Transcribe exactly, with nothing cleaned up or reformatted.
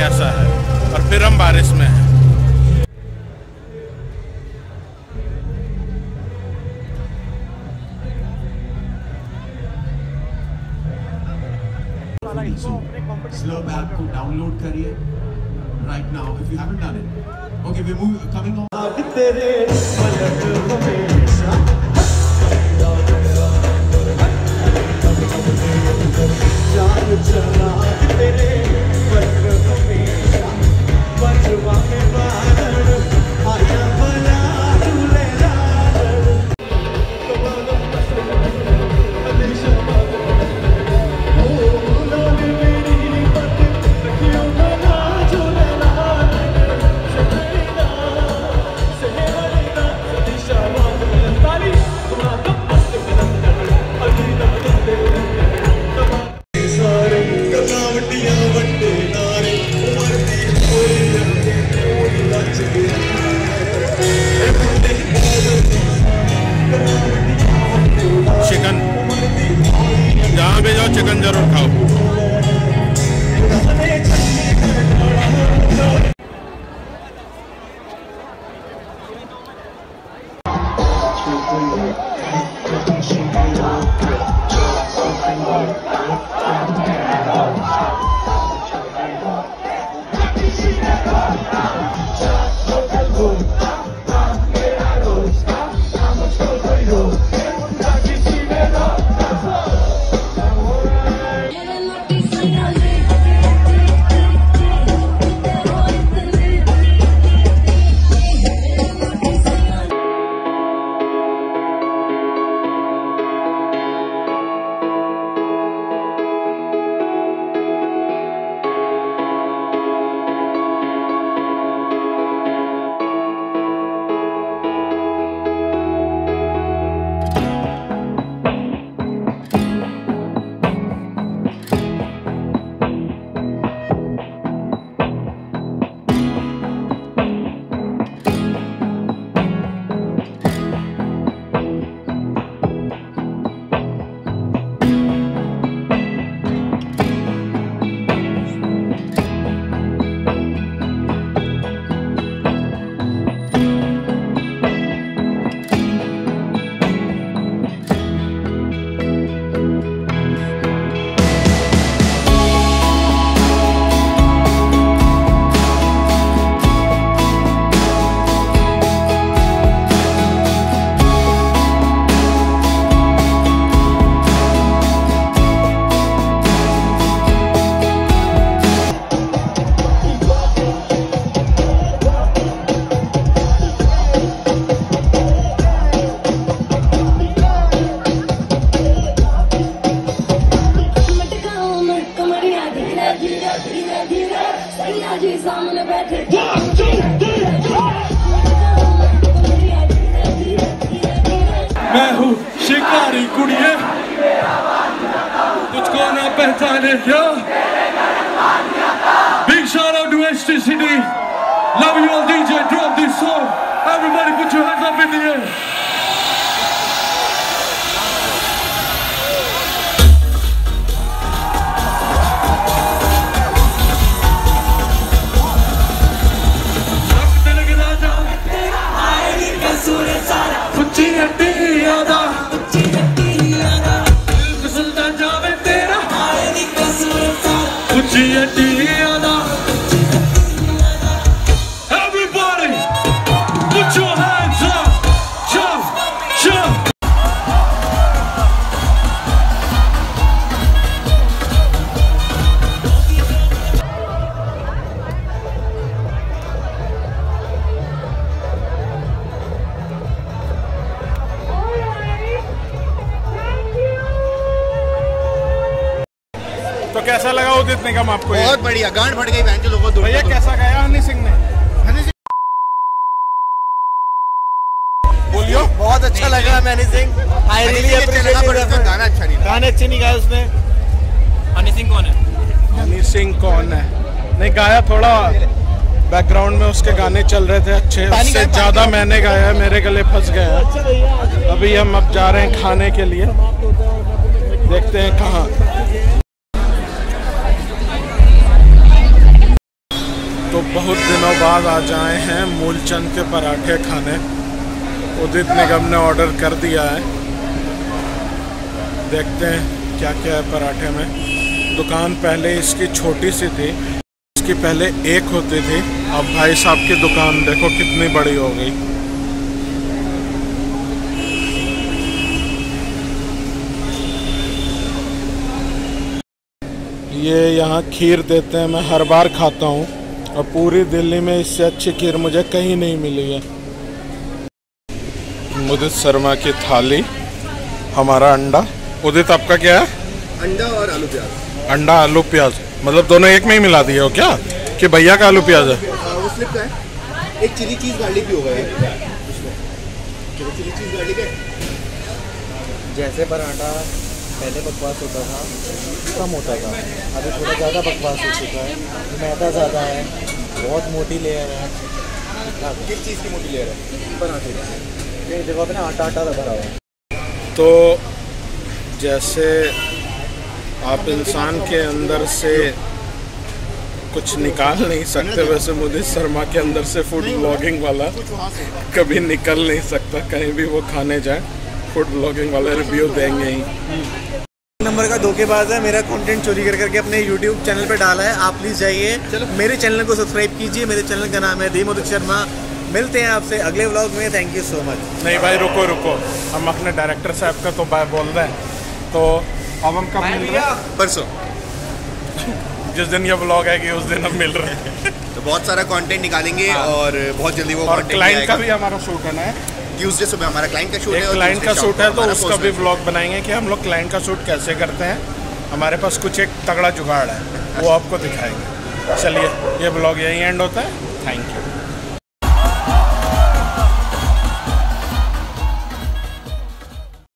कैसा है, और फिर हम बारिश में हैं। Slurp app को डाउनलोड करिए right now if you haven't done it. Okay, we're moving, coming on. Chicken जहाँ भी जाओ चिकन जरूर खाओ। मैं हूँ शिकारी कुड़िए, तुझको ना पहचाने क्या। Big shout out to H T C D. Love you all D J, drop this song. Everybody put your hands up in the air. Everybody, put your hands up, jump, jump. तो कैसा लगा उदित निगम आपको? बहुत बढ़िया, गांड फट गई बहन के लोगों को। भैया कैसा गाया हनी सिंह ने? हनी सिंह बोलियो। बहुत अच्छा लगा Honey Singh. I really appreciate. गाना अच्छा नहीं, गाने अच्छे नहीं गाए उसने। हनी सिंह कौन है? हनी सिंह कौन है? नहीं गाया, थोड़ा बैकग्राउंड में उसके गाने चल रहे थे अच्छे, उससे ज्यादा मैंने गाया, मेरे गले फंस गया। अभी हम अब जा रहे हैं खाने के लिए, देखते हैं कहाँ। तो बहुत दिनों बाद आज आए हैं मूलचंद के पराठे खाने। उदित निगम ने ऑर्डर कर दिया है, देखते हैं क्या क्या है पराठे में। दुकान पहले इसकी छोटी सी थी, इसकी पहले एक होती थी, अब भाई साहब की दुकान देखो कितनी बड़ी हो गई। ये यहाँ खीर देते हैं, मैं हर बार खाता हूँ और पूरी दिल्ली में इससे अच्छी खीर मुझे कहीं नहीं मिली है। उदित शर्मा की थाली, हमारा अंडा। उदित आपका क्या है? अंडा और आलू प्याज। अंडा आलू प्याज, मतलब दोनों एक में ही मिला दिए हो क्या कि भैया का आलू प्याज है? वो स्लिप का है। एक चिली चीज़ गार्लिक भी होगा यार, चिली चीज़ गार्लिक है। जैसे पराठा पहले बकवास होता था, कम होता था, अभी थोड़ा ज़्यादा बकवास हो चुका है। मैदा ज़्यादा है, बहुत मोटी लेयर है। किस चीज़ की मोटी लेयर है? पराठे की जगह पे ना आटा आटा भरा हुआ है। तो जैसे आप इंसान के अंदर से कुछ निकाल नहीं सकते, वैसे उदित शर्मा के अंदर से फूड ब्लॉगिंग वाला कभी निकल नहीं सकता। कहीं भी वो खाने जाए, फूड ब्लॉगिंग वाले रिव्यू देंगे ही। नंबर का धोखेबाज है, मेरा कंटेंट चोरी कर करके अपने यूट्यूब चैनल पे डाला है। आप प्लीज़ जाइए, मेरे चैनल को सब्सक्राइब कीजिए। मेरे चैनल का नाम है दी उदित शर्मा। मिलते हैं आपसे अगले व्लॉग में। Thank you so much. नहीं भाई रुको रुको, हम अपने डायरेक्टर साहब का तो बाय बोल रहे हैं, तो अब हम कब मिल रहे हैं? परसों जिस दिन ये व्लॉग आएगी उस दिन हम मिल रहे हैं। तो बहुत सारा कंटेंट निकालेंगे। हाँ। और बहुत जल्दी वो और क्लाइंट का भी हमारा शूट है ना, ट्यूसडे सुबह हमारा क्लाइंट का शूट है। क्लाइंट का शूट है तो उसका भी व्लॉग बनाएंगे कि हम लोग क्लाइंट का शूट कैसे करते हैं। हमारे पास कुछ एक तगड़ा जुगाड़ है, वो आपको दिखाएंगे। चलिए, ये व्लॉग यहीं एंड होता है। Thank you.